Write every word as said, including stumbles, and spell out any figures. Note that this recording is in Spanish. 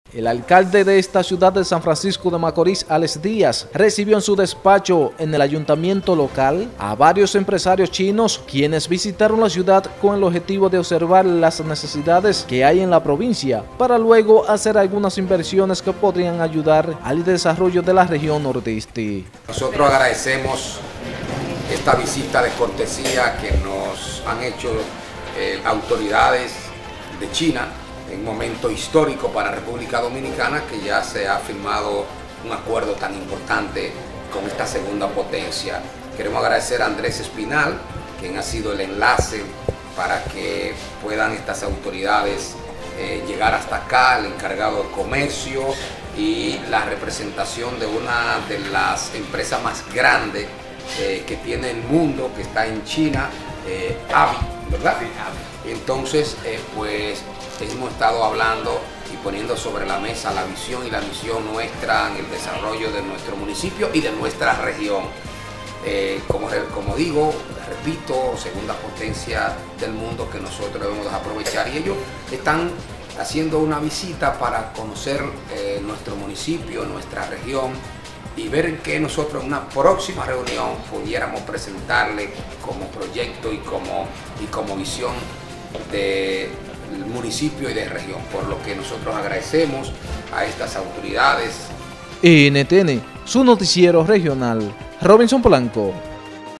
El alcalde de esta ciudad de San Francisco de Macorís, Alex Díaz, recibió en su despacho en el ayuntamiento local a varios empresarios chinos quienes visitaron la ciudad con el objetivo de observar las necesidades que hay en la provincia para luego hacer algunas inversiones que podrían ayudar al desarrollo de la región nordeste. Nosotros agradecemos esta visita de cortesía que nos han hecho eh, autoridades de China en un momento histórico para República Dominicana, que ya se ha firmado un acuerdo tan importante con esta segunda potencia. Queremos agradecer a Andrés Espinal, quien ha sido el enlace para que puedan estas autoridades eh, llegar hasta acá, el encargado de comercio y la representación de una de las empresas más grandes eh, que tiene el mundo, que está en China, eh, A V I, ¿verdad? Entonces, eh, pues hemos estado hablando y poniendo sobre la mesa la visión y la misión nuestra en el desarrollo de nuestro municipio y de nuestra región. Eh, como, como digo, repito, segunda potencia del mundo que nosotros debemos aprovechar, y ellos están haciendo una visita para conocer eh, nuestro municipio, nuestra región, y ver en qué nosotros en una próxima reunión pudiéramos presentarle como proyecto y como, y como visión de municipio y de región, por lo que nosotros agradecemos a estas autoridades. N T N, su noticiero regional, Robinson Polanco.